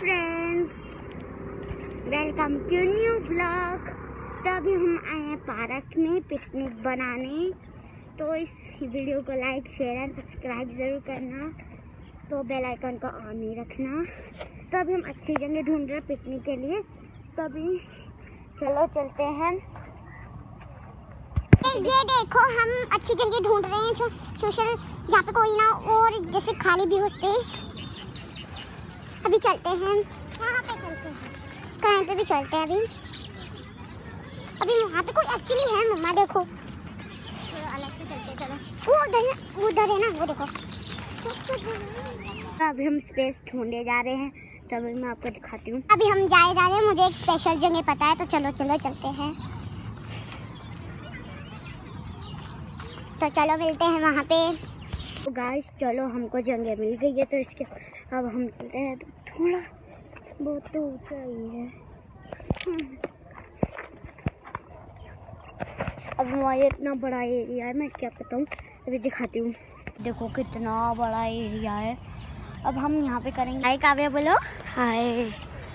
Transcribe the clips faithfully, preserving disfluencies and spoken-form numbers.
Friends, welcome to new blog. तो अभी हम आए हैं पार्क में पिकनिक बनाने। तो इस वीडियो को लाइक शेयर एंड सब्सक्राइब ज़रूर करना। तो बेल आइकन को ऑन ही रखना। तो अभी हम अच्छी जगह ढूंढ रहे हैं पिकनिक के लिए। तो अभी चलो चलते हैं। ये देखो हम अच्छी जगह ढूंढ रहे हैं, सोशल जहाँ पे कोई ना और जैसे खाली भी हो स्पेस। अभी चलते हैं, वहाँ पे चलते हैं, कहीं पे भी चलते हैं। अभी अभी वहाँ पे कोई एक्चुअली है मम्मा, देखो अलग से चलते। चलो वो उधर है, वो उधर है ना, वो देखो। अभी हम स्पेस ढूंढे जा रहे हैं, तभी मैं आपको दिखाती हूँ। अभी हम जाए जा रहे हैं, मुझे एक स्पेशल जगह पता है, तो चलो चलो चलते हैं। तो चलो मिलते हैं वहाँ पे। तो गाइस चलो, हमको जगह मिल गई है, तो इसके अब हम चलते हैं। तो थोड़ा बहुत तो ऊंचाई है। अब वहाँ इतना बड़ा एरिया है, मैं क्या बताऊँ, अभी दिखाती हूँ। देखो कितना बड़ा एरिया है। अब हम यहाँ पे करेंगे। हाय काव्या, बोलो hi.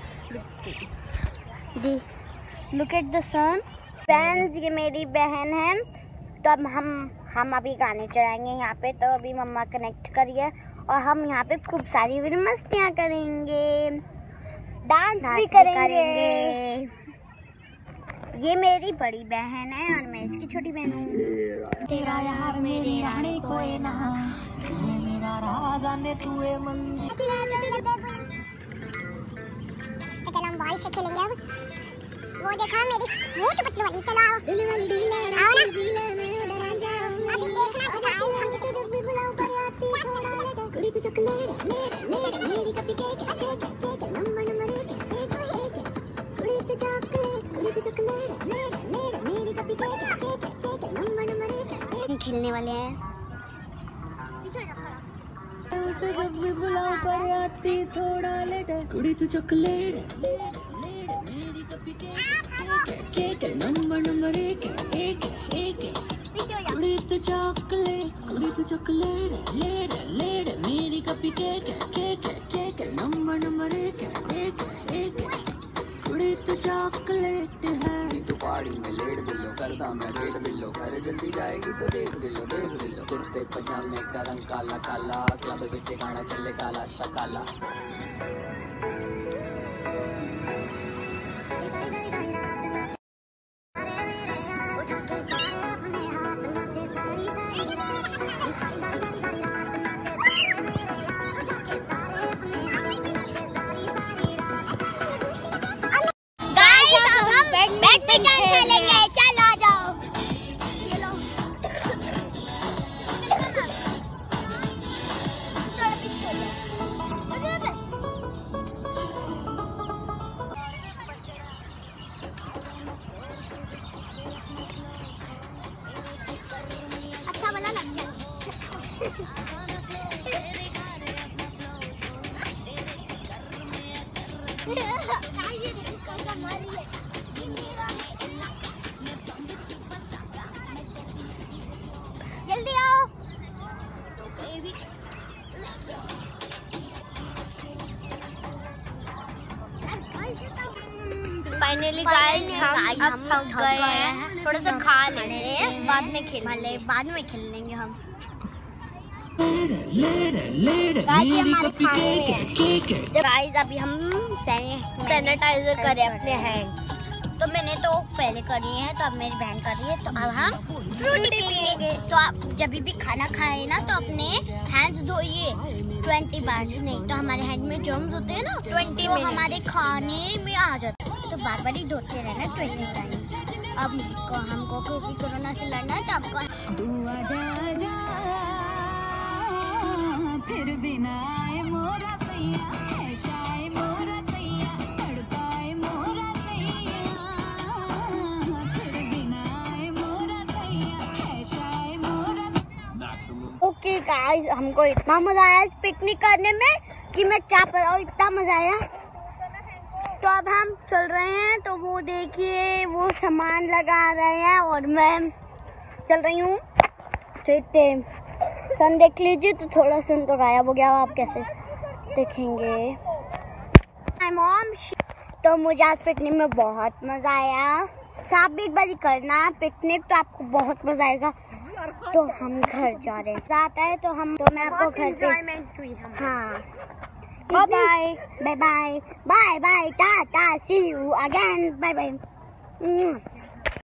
Look at the sun. Friends, ये मेरी बहन है। तो अब हम हम अभी गाने चलाएंगे यहाँ पे। तो अभी मम्मा कनेक्ट करिए और हम यहाँ पे खूब सारी मस्तियाँ करेंगे, डांस भी करेंगे।, करेंगे। ये मेरी बड़ी बहन है और मैं इसकी छोटी बहन हूँ। तेरा यार मेरी रानी कोई ना, मेरा राजा ने तुए मन। तो चलो हम बॉल से खेलेंगे अब। वो देखा मेरी वो तो पतली वाली, चलो आओ। दिल वाली दिल आओ ना। अभी देखना गाइस, हम किसी को भी बुलाओ कर आती है। कुड़ी तो चॉकलेट ले ले मेरी कपी cake cake cake number number एक एक कुड़ी तो चॉकलेट कुड़ी तो चॉकलेट ले ले मेरी कपी cake cake cake number number एक एक खेलने वाले हैं। पीछे जा खड़ा। उसे जब भी बुलाओ कर आती थोड़ा लेट। कुड़ी तो चॉकलेट ले ले मेरी कपी केक केक नंबर नंबर एक एक एक कुड़ी तो चॉकलेट कुड़ी तो चॉकलेट लेड लेड मेरी कपी cake cake cake number number एक एक एक कुड़ी तो चॉकलेट है। तो पार्टी में लेड बिल्लो करदा मैं रेड बिल्लो, घर जल्दी जाएगी तो देख बिल्लो देख बिल्लो। कुर्ते पजामे का रंग काला काला, क्लब बिच गाना चले काला शकाला। बैडमिंटन खेलेंगे, चलो आ जाओ। खेलो। अच्छा वाला लग गया। जल्दी आओ। फाइनली गाइस हम अब थक गए हैं, थोड़ा सा खा लेते हैं, बाद में खेलेंगे। बाद में खेल लेंगे हम। गाइस अभी हम सैनिटाइजर करें अपने हैंड्स। तो मैंने तो पहले करी है, तो अब मेरी बहन कर रही है। तो अब हम फ्रूटी पिएंगे। तो आप जब भी खाना खाए ना, तो अपने हैंड्स धोइए ट्वेंटी बार। नहीं तो हमारे हैंड में जर्म्स होते हैं ना, ट्वेंटी तो हमारे खाने में आ जाते हैं। तो बार बार ही धोते रहना ट्वेंटी टाइम्स। अब हमको क्योंकि कोरोना से लड़ना है, तो आपको तू आजा आजा फिर बिना आए मोरा सैया ऐसा आए मोरा सैया तड़पाए मोरा सैया फिर बिना आए मोरा सैया ऐसा आए मोरा। ओके गाइस, हमको इतना मजा आया पिकनिक करने में कि मैं क्या बताऊँ, इतना मजा आया। तो अब हम चल रहे हैं। तो वो देखिए वो सामान लगा रहे हैं और मैं चल रही हूँ। तो इतने सन देख लीजिए, तो थोड़ा सन तो गायब हो गया, आप कैसे देखेंगे। My mom. तो मुझे आज पिकनिक में बहुत मजा आया, तो आप भी एक बार करना पिकनिक, तो आपको बहुत मजा आएगा। तो हम घर जा रहे हैं, आता है तो हम तो मैं आपको घर पे हाँ bye bye bye bye bye bye टाटा see you again bye bye.